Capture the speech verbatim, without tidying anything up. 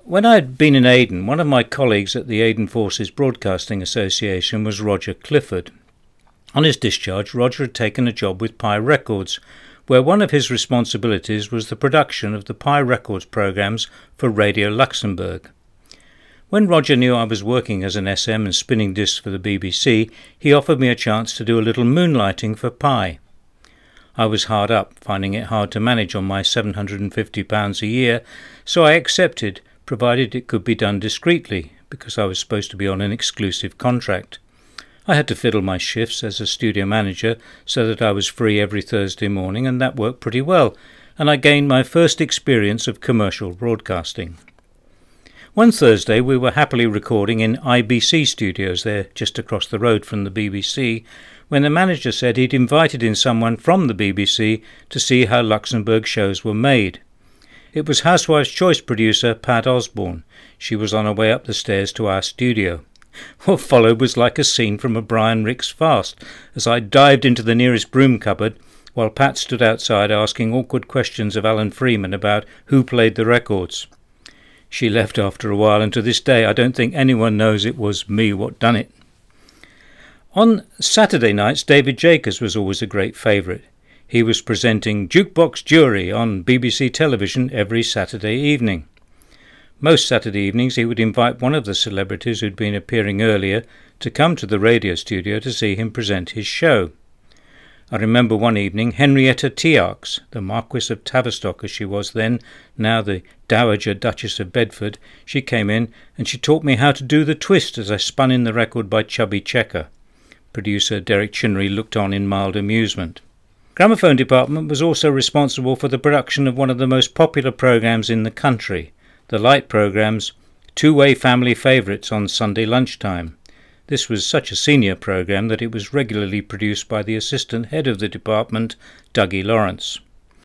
When I had been in Aden, one of my colleagues at the Aden Forces Broadcasting Association was Roger Clifford. On his discharge, Roger had taken a job with Pi Records, where one of his responsibilities was the production of the Pi Records programmes for Radio Luxembourg. When Roger knew I was working as an S M and spinning discs for the B B C, he offered me a chance to do a little moonlighting for Pi. I was hard up, finding it hard to manage on my seven hundred and fifty pounds a year, so I accepted, provided it could be done discreetly, because I was supposed to be on an exclusive contract. I had to fiddle my shifts as a studio manager so that I was free every Thursday morning, and that worked pretty well, and I gained my first experience of commercial broadcasting. One Thursday we were happily recording in I B C studios there just across the road from the B B C, when the manager said he'd invited in someone from the B B C to see how Luxembourg shows were made. It was Housewife's Choice producer Pat Osborne. She was on her way up the stairs to our studio. What followed was like a scene from a Brian Rix fast, as I dived into the nearest broom cupboard, while Pat stood outside asking awkward questions of Alan Freeman about who played the records. She left after a while, and to this day I don't think anyone knows it was me what done it. On Saturday nights, David Jacobs was always a great favourite. He was presenting Jukebox Jury on B B C television every Saturday evening. Most Saturday evenings he would invite one of the celebrities who'd been appearing earlier to come to the radio studio to see him present his show. I remember one evening Henrietta Tiarks, the Marquess of Tavistock as she was then, now the Dowager Duchess of Bedford, she came in and she taught me how to do the twist as I spun in the record by Chubby Checker. Producer Derek Chinnery looked on in mild amusement. Gramophone Department was also responsible for the production of one of the most popular programmes in the country, the light programmes Two-Way Family Favourites on Sunday lunchtime. This was such a senior programme that it was regularly produced by the assistant head of the department, Dougie Lawrence.